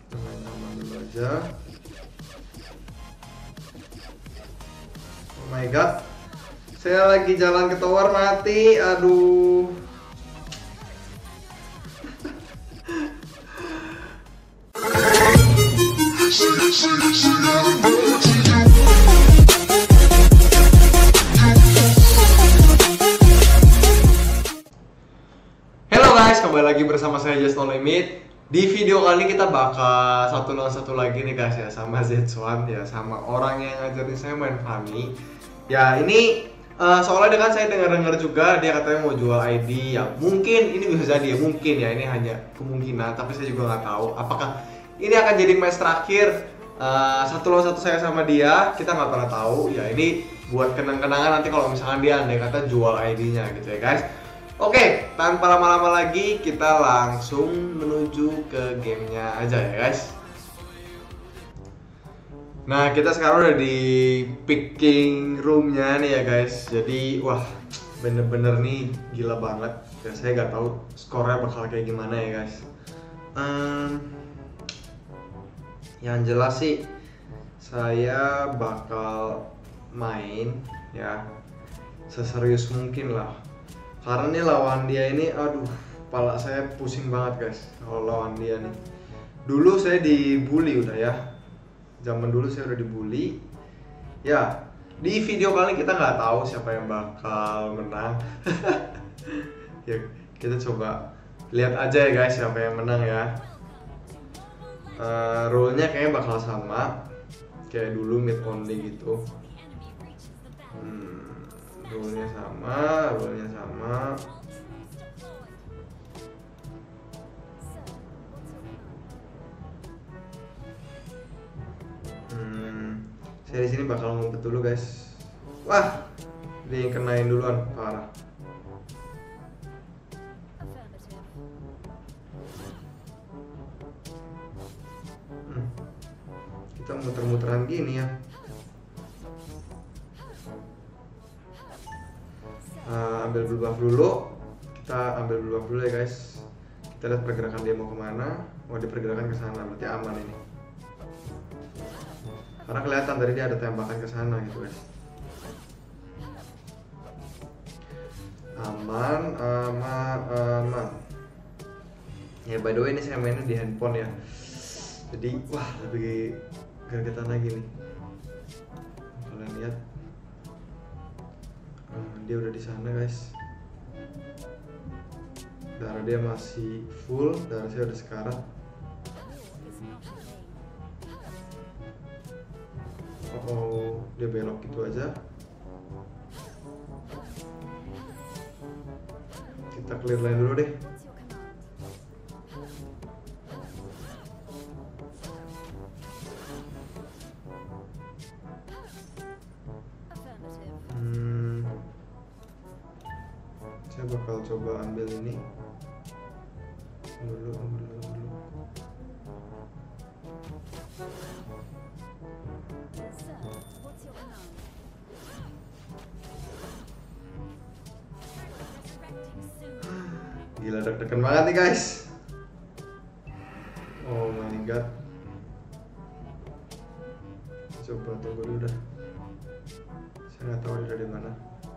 Main aman dulu aja. Oh my god, saya lagi jalan ke tower mati, aduh. Hello guys, kembali lagi bersama saya Just No Limit. Di video kali kita bakal satu lawan satu lagi nih guys ya, sama Z1 ya, sama orang yang ngajarin saya main Funny. Ya ini soalnya dengan saya dengar-dengar juga dia katanya mau jual ID ya. Mungkin ini bisa jadi ya, mungkin ya, ini hanya kemungkinan, tapi saya juga nggak tahu apakah ini akan jadi match terakhir satu lawan satu saya sama dia. Kita nggak pernah tahu ya, ini buat kenang-kenangan nanti kalau misalkan dia andai kata jual ID-nya gitu ya guys. Oke, tanpa lama-lama lagi kita langsung menuju ke gamenya aja ya guys. Nah, kita sekarang udah di picking roomnya nih ya guys. Jadi wah, bener-bener nih gila banget ya. Saya nggak tahu skornya bakal kayak gimana ya guys. Yang jelas sih saya bakal main ya seserius mungkin lah. Karena nih lawan dia ini, aduh, kepala saya pusing banget guys kalau lawan dia nih. Dulu saya dibully udah ya, zaman dulu saya udah dibully. Ya, di video kali kita nggak tahu siapa yang bakal menang. Ya, kita coba lihat aja ya guys siapa yang menang ya. Rule-nya kayaknya bakal sama kayak dulu, mid only gitu. Rule-nya sama. Saya di sini bakal ngumpet dulu guys. Wah, dia yang kenain duluan, parah. Kita muter-muteran gini ya. Ambil blue buff dulu. Kita ambil blue buff dulu ya guys. Kita lihat pergerakan dia mau kemana. Oh, dia pergerakan ke sana, berarti aman ini. Karena kelihatan tadi dia ada tembakan ke sana gitu guys. Aman. Ya by the way ini saya mainnya di handphone ya. Jadi wah, lebih gregetan lagi nih. Kalian lihat. Dia udah di sana guys. Darah dia masih full, darah saya udah sekarat. Oh, dia belok gitu aja. Kita clear line dulu deh. Saya bakal coba ambil ini dulu. Gila, deg-degan banget nih guys. Oh my god. Coba tunggu dulu dah. Saya nggak tahu dia dari mana.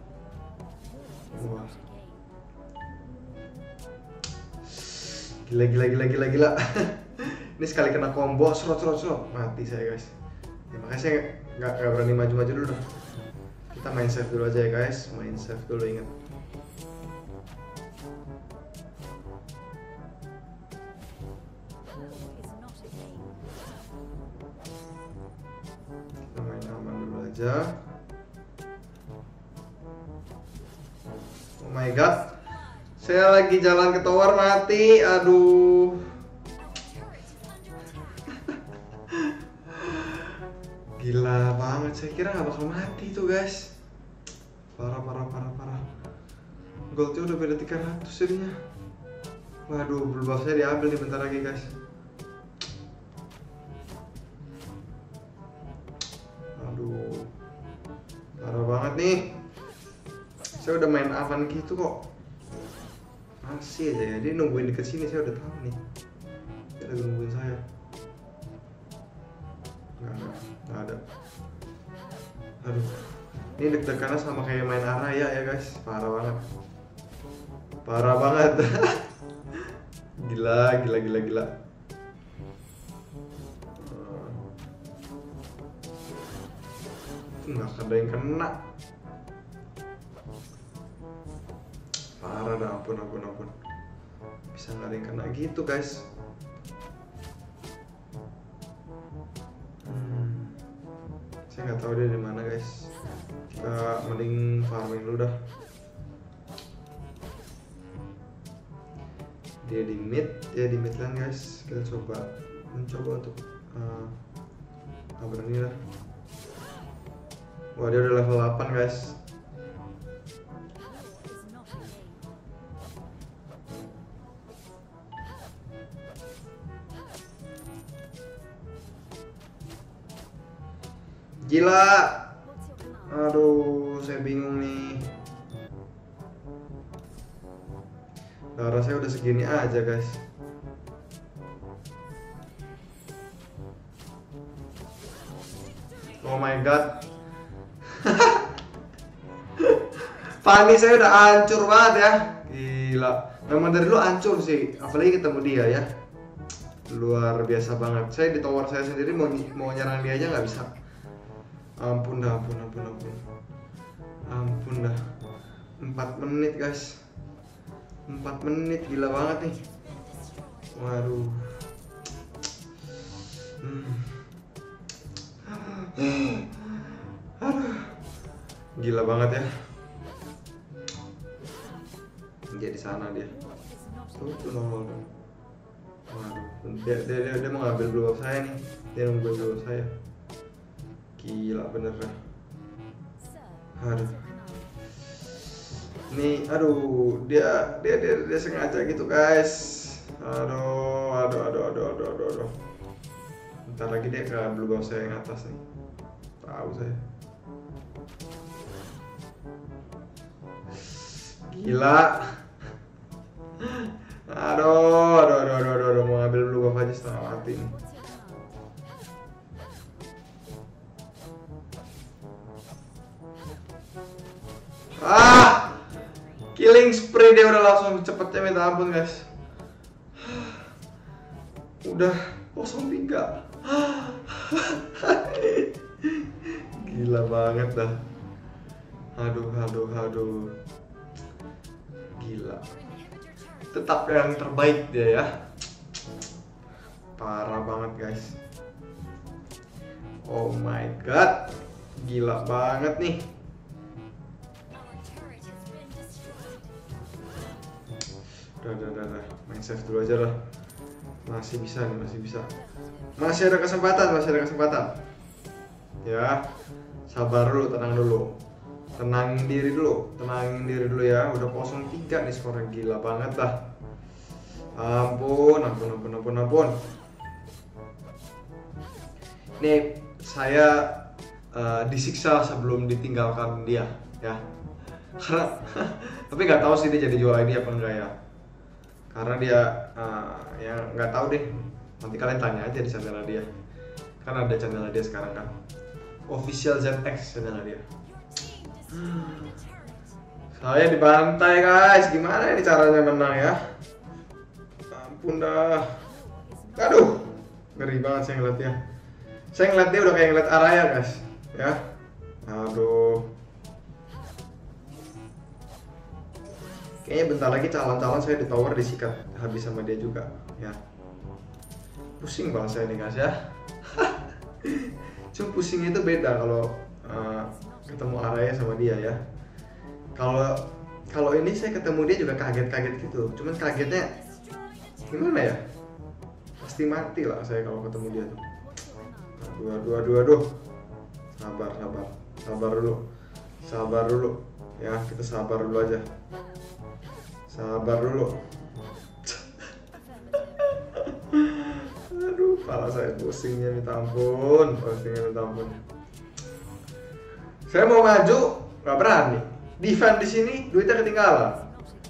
Wah. Gila. Ini sekali kena combo, serot, mati saya guys. Ya, makanya saya nggak berani maju dulu dah. Kita main save dulu aja ya guys, main save dulu, ingat. Kita main aman dulu aja. Oh my god, saya lagi jalan ke tower mati, aduh. Gila banget, saya kira nggak bakal mati tuh guys. Parah. Goldnya udah beda 300 jadinya. Waduh, blue buff saya diambil nih bentar lagi guys. Aduh, parah banget nih. Saya udah main aman gitu kok. Masih aja ya, dia nungguin deket sini, saya udah tahu nih. Dia lagi nungguin saya. Nggak ada. Aduh, ini deg-degannya sama kayak main Araya ya guys, parah banget. Parah banget. Gila. Nggak ada yang kena. Parah dah, ampun. Bisa nggak ada yang kena gitu guys. Saya nggak tahu dia di mana guys. Kita mending farming dulu dah. Dia di mid lane guys. Kita mencoba untuk berani lah. Wah, dia udah level 8 guys. Gila. Aduh, saya bingung nih. Darah saya udah segini aja guys. Oh my god. Fanny saya udah hancur banget ya. Gila. Memang dari dulu hancur sih. Apalagi ketemu dia ya. Luar biasa banget. Saya di tower saya sendiri mau nyerang dia aja nggak bisa. Ampun dah. 4 menit guys. 4 menit, gila banget nih. Waduh. Aduh. Gila banget ya. Dia di sana dia. Tuh nongol dong. Waduh. Dia mau ngambil blue buff saya nih. Dia nunggu blue buff saya. Gila bener dah. Aduh. Nih, aduh, dia sengaja gitu guys. Aduh. Bentar lagi dia ke blue buff saya yang atas nih. Tahu saya. Gila. Aduh, mau ngambil blue buff aja setengah mati nih. Killing spree dia udah langsung cepetnya minta ampun guys. Udah 0-3. Gila banget dah. Aduh. Gila. Tetap yang terbaik dia ya. Parah banget guys. Oh my god. Gila banget nih. Udah. Main save dulu aja lah. Masih bisa. Masih ada kesempatan. Ya. Sabar dulu, tenangin diri dulu ya. Udah 0-3 nih skornya, gila banget lah. Ampun. Nih saya disiksa sebelum ditinggalkan dia ya. Karena tapi nggak tahu sih dia jadi jual ID apa enggak ya. Karena dia ya nggak tahu deh. Nanti kalian tanya aja di channel dia. Kan ada channel dia sekarang kan. Official ZX channel dia. Saya dibantai guys. Gimana ini caranya menang ya? Ampun dah. Aduh. Ngeri banget saya ngeliatnya. Saya ngeliat dia udah kayak ngeliat Araya guys. Ya. Aduh. Kayaknya bentar lagi calon-calon saya di tower disikat habis sama dia juga ya. Pusing banget saya nih guys ya. Cuma pusingnya itu beda kalau ketemu Araya sama dia ya. Kalau ini saya ketemu dia juga kaget-kaget gitu. Cuman kagetnya gimana ya? Pasti mati lah saya kalau ketemu dia tuh. Aduh. Sabar dulu. Ya, kita sabar dulu aja. Aduh, kepala saya pusingnya minta ampun. Saya mau maju, nggak berani. Defend di sini, duitnya ketinggalan.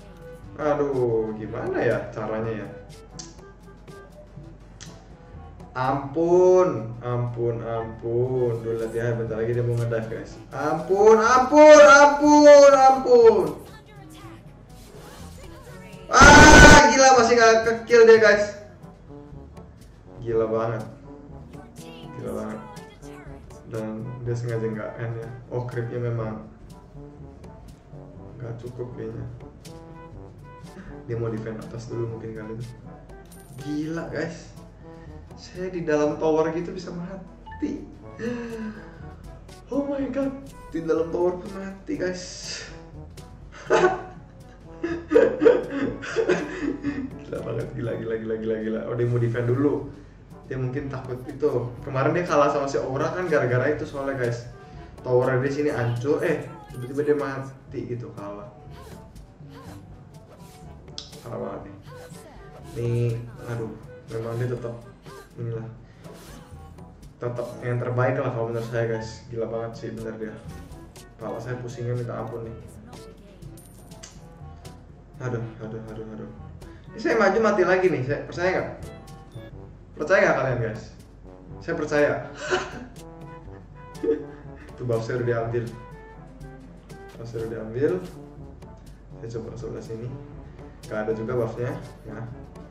Aduh, gimana ya caranya ya? Ampun. Dulu lihat ya, bentar lagi dia mau nge-dive guys. Ampun. Gila, masih gak ke-kill dia guys. Gila banget. Dan dia sengaja nggak end ya. Oh, creepnya memang nggak cukup kayaknya. Dia mau defend atas dulu mungkin kali itu. Gila guys, saya di dalam tower gitu bisa mati. Oh my god, di dalam tower pun mati guys. Gila banget, gila. Oh, dia mau defend dulu. Dia mungkin takut itu. Kemarin dia kalah sama si Aura kan gara-gara itu soalnya guys. Tower di sini hancur, tiba-tiba dia mati gitu, kalah. Parah banget nih. Nih, aduh, memang dia tetap inilah. Tetap yang terbaik lah kalau menurut saya guys. Gila banget sih bener dia. Kepala saya pusingnya minta ampun nih. Aduh. Ini saya maju mati lagi nih, saya percaya nggak? Percaya nggak kalian guys? Saya percaya. Itu buff saya udah diambil. Saya coba sebelah sini. Gak ada juga buffnya. Nah.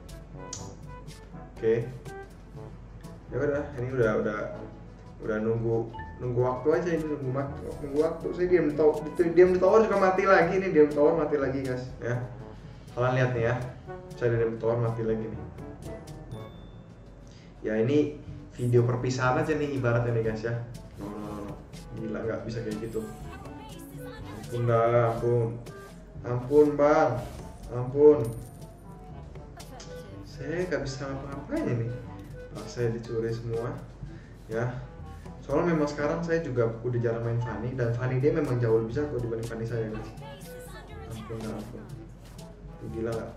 Oke. Ya udah, ini udah nunggu waktu aja ini, nunggu waktu. Saya diam di tower juga mati lagi nih, diam di tower mati lagi guys ya. Kalian lihat nih ya. Saya diam di tower mati lagi nih. Ya ini video perpisahan aja nih ibaratnya nih guys ya. No. Gila, nggak bisa kayak gitu. Ampun bang. Saya nggak bisa ngapa-ngapain ini. Saya dicuri semua ya. Soalnya memang sekarang saya juga udah jarang main Fanny, dan Fanny dia memang jauh lebih jago dibanding Fanny saya guys. Ampun. Gila nggak?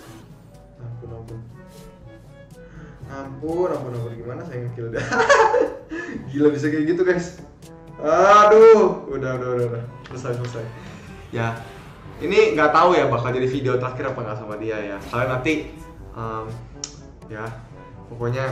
Ampun, gimana saya nge-kill dia. Gila bisa kayak gitu guys. Aduh, udah. Selesai. Ya, ini nggak tahu ya bakal jadi video terakhir apa nggak sama dia ya. Kalian nanti, ya, pokoknya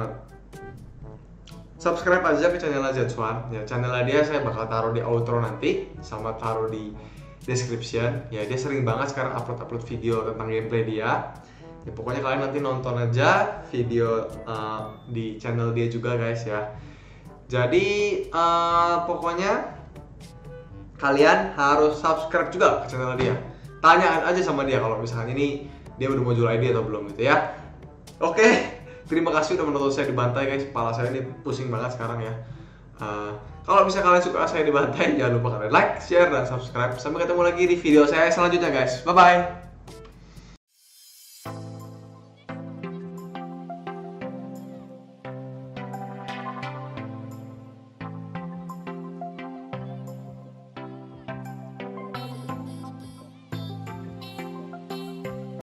subscribe aja ke channelnya Z1. Ya, channelnya dia saya bakal taruh di outro nanti, sama taruh di description. Ya, dia sering banget sekarang upload video tentang gameplay dia. Ya, pokoknya kalian nanti nonton aja video di channel dia juga guys ya. Jadi pokoknya kalian harus subscribe juga ke channel dia. Tanyaan aja sama dia kalau misalkan ini dia udah mau jual ID atau belum gitu ya. Oke, terima kasih udah menonton saya dibantai guys. Kepala saya ini pusing banget sekarang ya. Kalau misalkan kalian suka saya dibantai, jangan lupa kalian like, share, dan subscribe. Sampai ketemu lagi di video saya selanjutnya guys. Bye bye.